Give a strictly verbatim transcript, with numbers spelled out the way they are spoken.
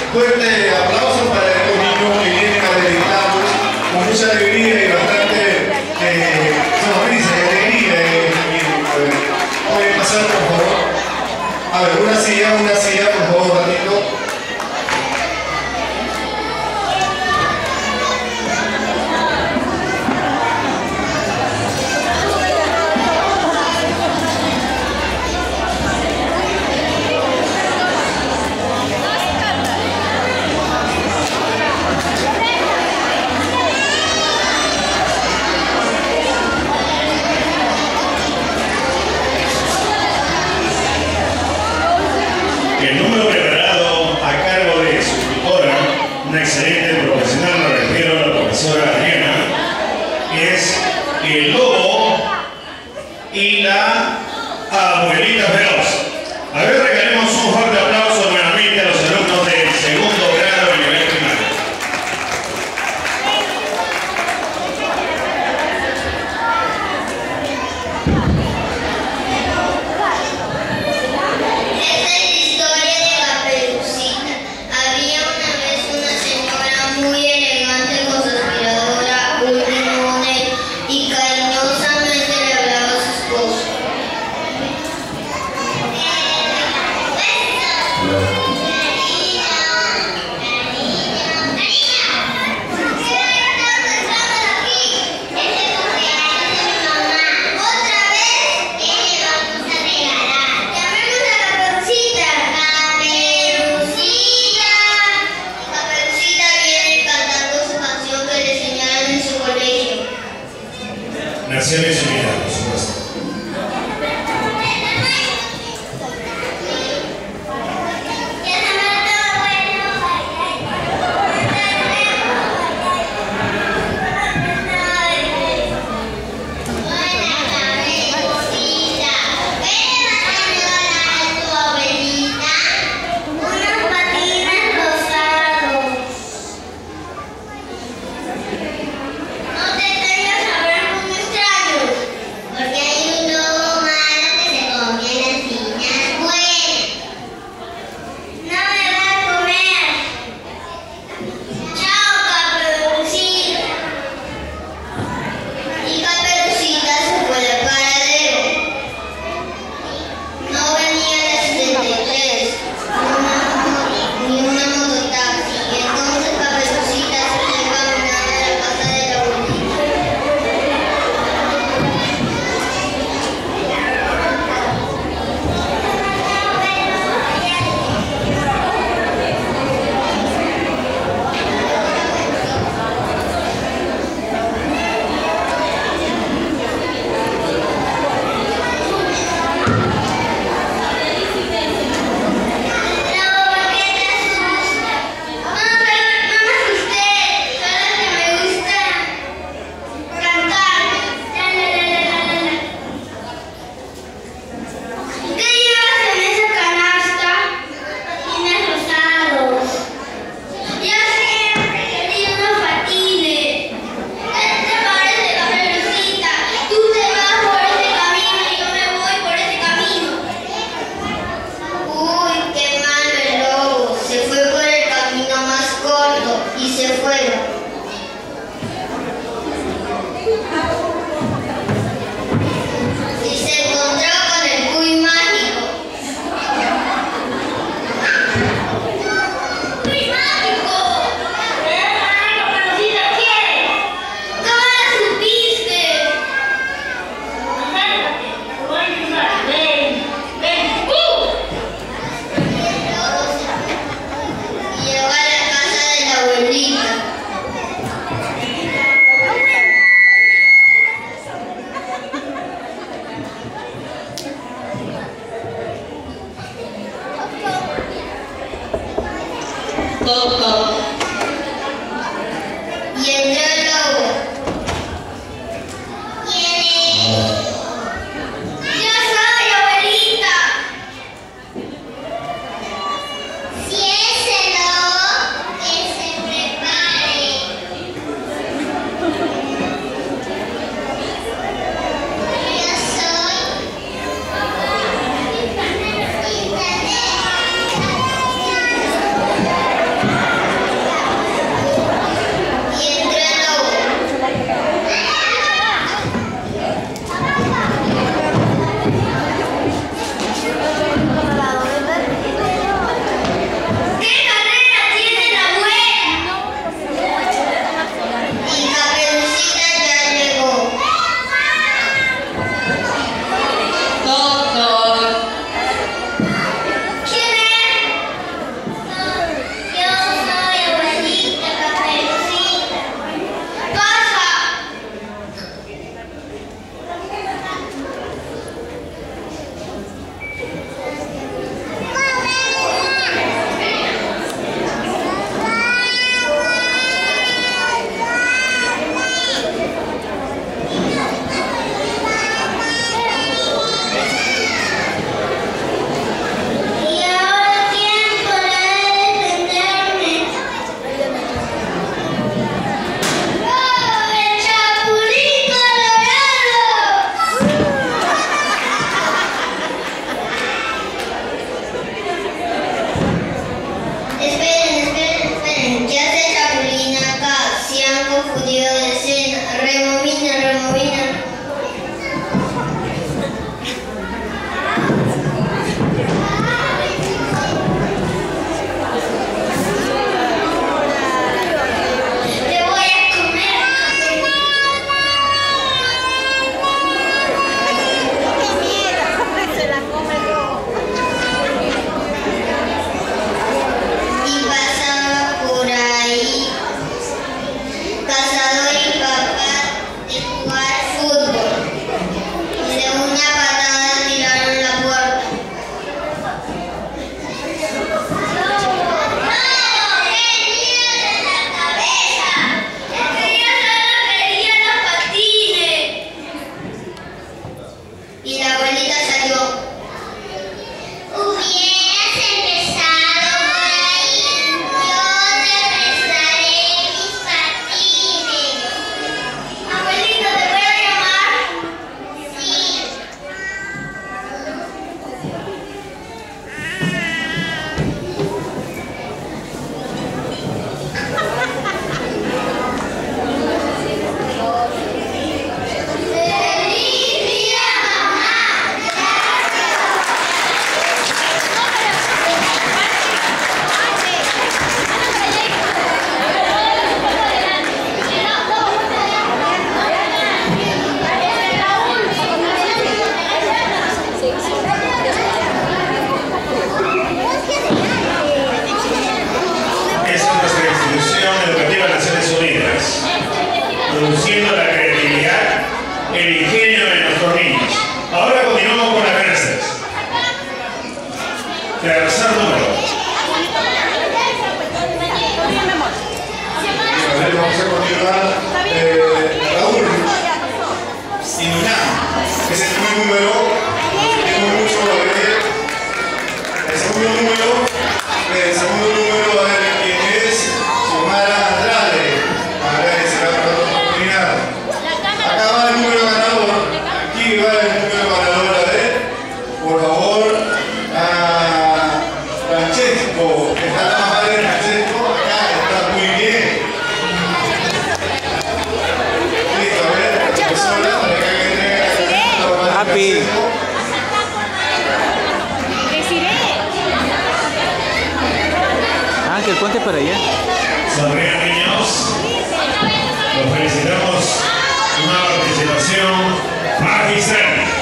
Fuerte aplauso para estos niños que vienen a deleitarnos con mucha alegría y bastante eh, sonrisa y alegría. Eh, eh, Pueden pasar, por favor. A ver, una silla, una silla, por favor, ratito. El número preparado a cargo de su tutora, una excelente profesional, me refiero a la profesora Adriana, es el lobo y la abuelita feroz. A ver, regalemos un fuerte aplauso nuevamente a los alumnos del segundo grado de nivel primario. Naciones Unidas, por supuesto. Y entró el lobo. ¿Quién es? Yo soy, abuelita. Si es el lobo, que se prepare. Yo soy. esperen, esperen, esperen. ¿Qué hace Chapulín acá? Se han confundido de escena. Remobina, remobina. Te voy a comer. Se la come todo. Y pasaba por ahí Cazador y papá de jugar fútbol. Y de una patada tiraron la puerta. ¡No! ¡Tenía en la cabeza! ¡Es que yo solo quería los patines! Y la abuelita salió. Hubieras empezado por ahí. Yo te prestaré mis patines. Abuelita, ¿te puedo llamar? Sí. ¡Feliz día, mamá! Es nuestra institución educativa de Naciones Unidas, produciendo la creatividad, el ingenio de nuestros niños. Ahora continuamos con las clases. Tercer número. A ver, vamos a continuar. Eh, Raúl y Minam, que es el primer número. Tengo mucho que ver. El segundo número, el segundo número, a ver quién es. Xiomara Andrade. A ver, será para otra oportunidad. Acá va el número ganador. Aquí va el número ganador, a ver. Por favor, a Francesco. Está la mamá de Francesco. Acá está muy bien. Listo, a ver, la profesora, para que entregue la mamá de Papi. Francesco. Ángel, ponte para allá. Sonrían, niños. Los felicitamos. Una participación magistral.